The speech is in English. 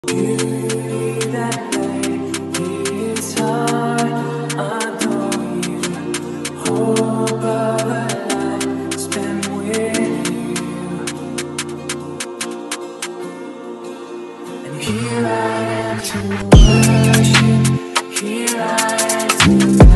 You that lay his heart, adore you, hope of a life spent with you. And here I am to worship, here I am to